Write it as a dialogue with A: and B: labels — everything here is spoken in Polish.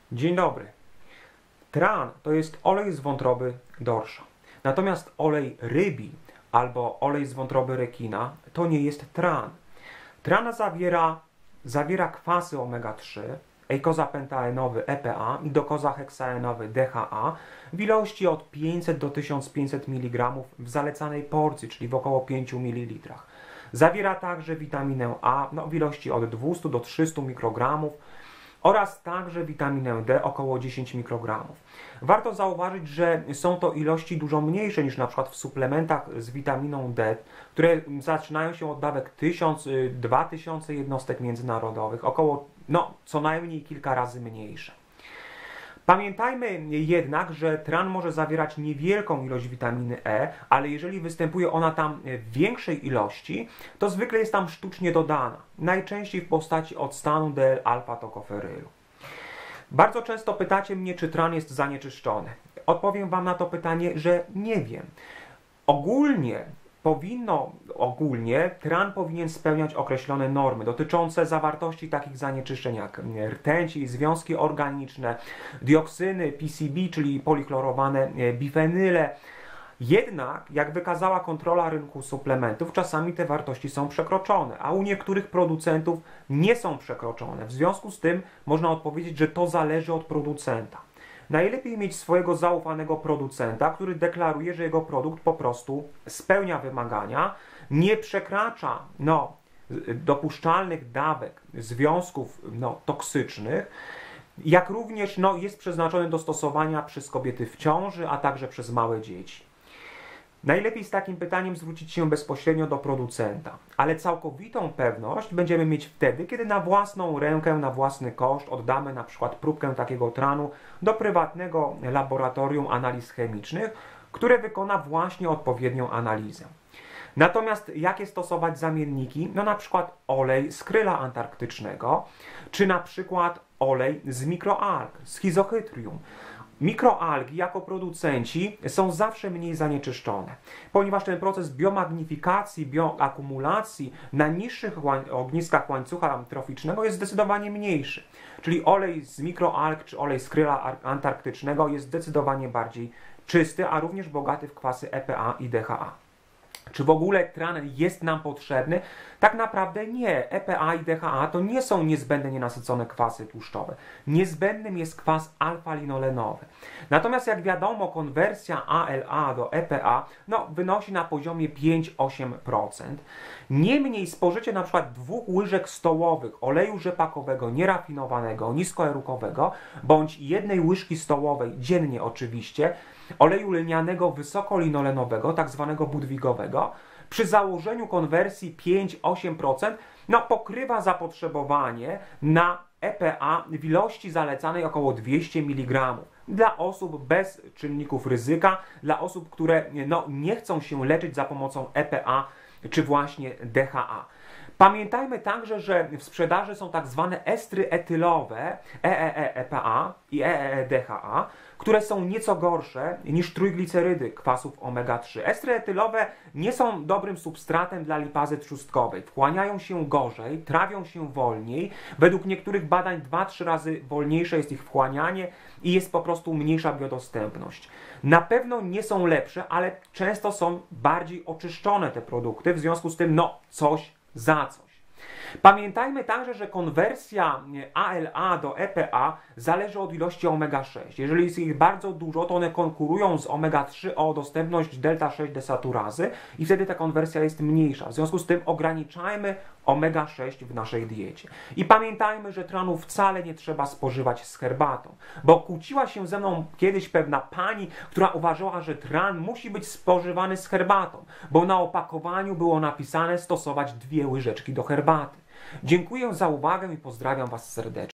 A: Dzień dobry. Tran to jest olej z wątroby dorsza. Natomiast olej rybi albo olej z wątroby rekina to nie jest tran. Tran zawiera kwasy omega-3, eikozapentaenowy EPA i dokozaheksaenowy DHA w ilości od 500 do 1500 mg w zalecanej porcji, czyli w około 5 ml. Zawiera także witaminę A w ilości od 200 do 300 mikrogramów oraz także witaminę D około 10 mikrogramów. Warto zauważyć, że są to ilości dużo mniejsze niż na przykład w suplementach z witaminą D, które zaczynają się od dawek 1000-2000 jednostek międzynarodowych, około co najmniej kilka razy mniejsze. Pamiętajmy jednak, że tran może zawierać niewielką ilość witaminy E, ale jeżeli występuje ona tam w większej ilości, to zwykle jest tam sztucznie dodana, najczęściej w postaci octanu D-alfa-tokoferylu. Bardzo często pytacie mnie, czy tran jest zanieczyszczony. Odpowiem Wam na to pytanie, że nie wiem. Ogólnie tran powinien spełniać określone normy dotyczące zawartości takich zanieczyszczeń jak rtęci, związki organiczne, dioksyny, PCB, czyli polichlorowane bifenyle. Jednak, jak wykazała kontrola rynku suplementów, czasami te wartości są przekroczone, a u niektórych producentów nie są przekroczone. W związku z tym można odpowiedzieć, że to zależy od producenta. Najlepiej mieć swojego zaufanego producenta, który deklaruje, że jego produkt po prostu spełnia wymagania, nie przekracza dopuszczalnych dawek związków toksycznych, jak również jest przeznaczony do stosowania przez kobiety w ciąży, a także przez małe dzieci. Najlepiej z takim pytaniem zwrócić się bezpośrednio do producenta, ale całkowitą pewność będziemy mieć wtedy, kiedy na własną rękę, na własny koszt oddamy na przykład próbkę takiego tranu do prywatnego laboratorium analiz chemicznych, które wykona właśnie odpowiednią analizę. Natomiast jakie stosować zamienniki? Na przykład olej z kryla antarktycznego, czy na przykład olej z mikroalg, schizochytrium. Mikroalgi jako producenci są zawsze mniej zanieczyszczone, ponieważ ten proces biomagnifikacji, bioakumulacji na niższych ogniskach łańcucha troficznego jest zdecydowanie mniejszy. Czyli olej z mikroalg czy olej z kryla antarktycznego jest zdecydowanie bardziej czysty, a również bogaty w kwasy EPA i DHA. Czy w ogóle tran jest nam potrzebny? Tak naprawdę nie. EPA i DHA to nie są niezbędne nienasycone kwasy tłuszczowe. Niezbędnym jest kwas alfa-linolenowy. Natomiast jak wiadomo, konwersja ALA do EPA wynosi na poziomie 5-8%. Niemniej spożycie na przykład 2 łyżek stołowych oleju rzepakowego nierafinowanego, niskoerukowego bądź 1 łyżki stołowej dziennie oczywiście oleju lnianego wysokoliноlenowego, tak zwanego budwigowego, przy założeniu konwersji 5-8% pokrywa zapotrzebowanie na EPA w ilości zalecanej około 200 mg. Dla osób bez czynników ryzyka, dla osób, które nie chcą się leczyć za pomocą EPA czy właśnie DHA. Pamiętajmy także, że w sprzedaży są tak zwane estry etylowe, EEE-EPA i EEE-DHA, które są nieco gorsze niż trójglicerydy kwasów omega-3. Estry etylowe nie są dobrym substratem dla lipazy trzustkowej. Wchłaniają się gorzej, trawią się wolniej. Według niektórych badań 2-3 razy wolniejsze jest ich wchłanianie i jest po prostu mniejsza biodostępność. Na pewno nie są lepsze, ale często są bardziej oczyszczone te produkty, w związku z tym coś za coś. Pamiętajmy także, że konwersja ALA do EPA zależy od ilości omega-6. Jeżeli jest ich bardzo dużo, to one konkurują z omega-3 o dostępność delta-6 desaturazy i wtedy ta konwersja jest mniejsza. W związku z tym ograniczajmy omega-6 w naszej diecie. I pamiętajmy, że tranu wcale nie trzeba spożywać z herbatą, bo kłóciła się ze mną kiedyś pewna pani, która uważała, że tran musi być spożywany z herbatą, bo na opakowaniu było napisane stosować 2 łyżeczki do herbaty. Dziękuję za uwagę i pozdrawiam Was serdecznie.